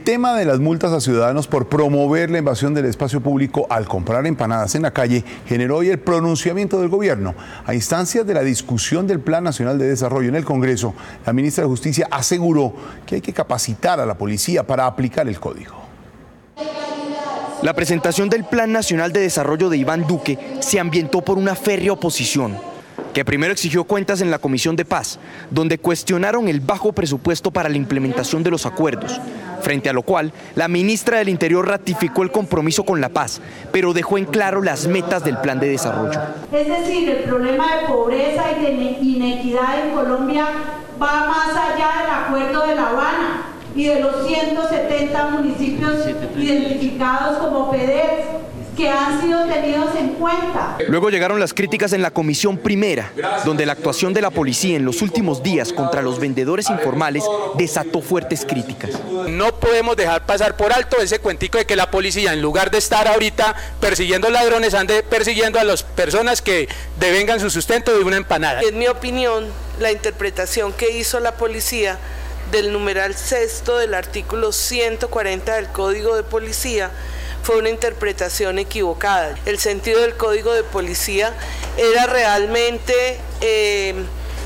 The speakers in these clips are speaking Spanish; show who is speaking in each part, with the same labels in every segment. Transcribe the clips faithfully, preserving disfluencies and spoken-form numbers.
Speaker 1: tema de las multas a ciudadanos por promover la invasión del espacio público al comprar empanadas en la calle generó hoy el pronunciamiento del gobierno. A instancias de la discusión del Plan Nacional de Desarrollo en el Congreso, la ministra de Justicia aseguró que hay que capacitar a la policía para aplicar el código.
Speaker 2: La presentación del Plan Nacional de Desarrollo de Iván Duque se ambientó por una férrea oposición, que primero exigió cuentas en la Comisión de Paz, donde cuestionaron el bajo presupuesto para la implementación de los acuerdos, frente a lo cual la ministra del Interior ratificó el compromiso con la paz, pero dejó en claro las metas del plan de desarrollo.
Speaker 3: Es decir, el problema de pobreza y de inequidad en Colombia va más allá del Acuerdo de La Habana y de los ciento setenta municipios identificados como P D E S, que han sido tenidos en cuenta.
Speaker 2: Luego llegaron las críticas en la Comisión Primera, donde la actuación de la policía en los últimos días contra los vendedores informales desató fuertes críticas.
Speaker 4: No podemos dejar pasar por alto ese cuentico de que la policía, en lugar de estar ahorita persiguiendo ladrones, ande persiguiendo a las personas que devengan su sustento de una empanada.
Speaker 5: En mi opinión, la interpretación que hizo la policía del numeral sexto del artículo ciento cuarenta del Código de Policía fue una interpretación equivocada. El sentido del Código de Policía era realmente eh,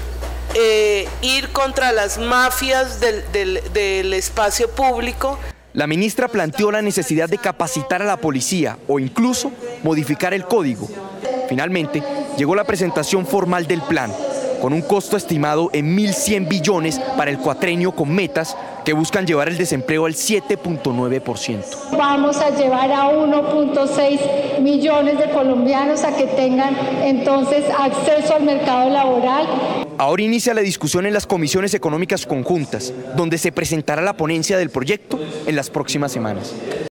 Speaker 5: eh, ir contra las mafias del, del, del espacio público.
Speaker 2: La ministra planteó la necesidad de capacitar a la policía o incluso modificar el código. Finalmente, llegó la presentación formal del plan, con un costo estimado en mil cien billones para el cuatrenio, con metas que buscan llevar el desempleo al siete punto nueve por ciento.
Speaker 6: Vamos a llevar a uno punto seis millones de colombianos a que tengan entonces acceso al mercado laboral.
Speaker 2: Ahora inicia la discusión en las comisiones económicas conjuntas, donde se presentará la ponencia del proyecto en las próximas semanas.